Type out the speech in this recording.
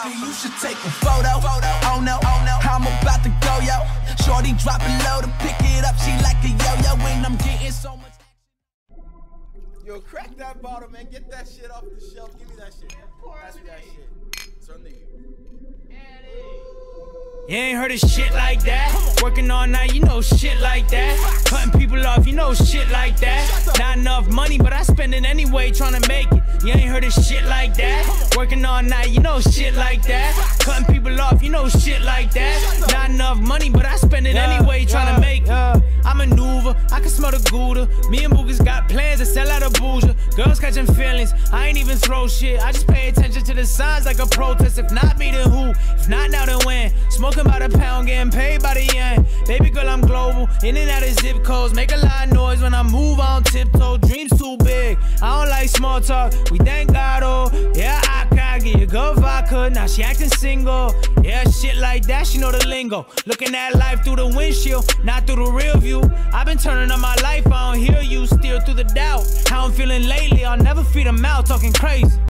You should take a photo. Oh no, I'm about to go, yo. Shorty drop it low to pick it up. She like a yo-yo when I'm getting so much. Yo, crack that bottle, man. Get that shit off the shelf. Give me that shit. Pass me that shit. It's on you. You ain't heard of shit like that. Working all night, you know shit like that. Cutting people off, you know shit like that. Not enough money, but I spend it anyway, trying to make it. You ain't heard of shit like that. Working all night, you know shit like that. Cutting people off, you know shit like that. Not enough money, but I spend it anyway, trying to make it. I maneuver, I can smell the Gouda. Me and Boogas got plans to sell out a bougie. Girls catching feelings, I ain't even throw shit. I just pay attention to the signs like a protest. If not me, then who? If not now, then when? Smoking by the pound, getting paid by the yen. Baby girl, I'm global, in and out of zip codes. Make a lot of noise when I move on tiptoe. Dreams too big, I don't like small talk. We thank God, oh, yeah, I can get you good vodka. Now she acting single, yeah, shit like that, she know the lingo. Looking at life through the windshield, not through the real view. I've been turning on my life, I don't hear you. Steer through the doubt, how I'm feeling lately, I'll never feed them out, talking crazy.